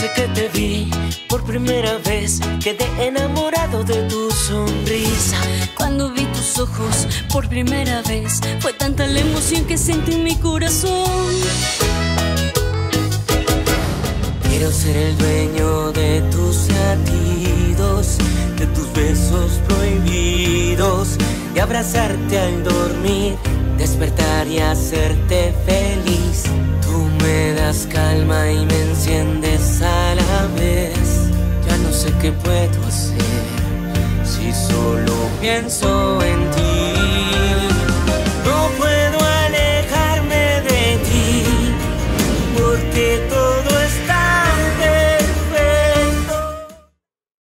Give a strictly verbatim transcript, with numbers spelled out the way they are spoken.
Desde que te vi por primera vez quedé enamorado de tu sonrisa. Cuando vi tus ojos por primera vez fue tanta la emoción que sentí en mi corazón. Quiero ser el dueño de tus latidos, de tus besos prohibidos, y abrazarte al dormir, despertar y hacerte feliz. Tú me das calma y me enciendes a la vez. Ya no sé qué puedo hacer si solo pienso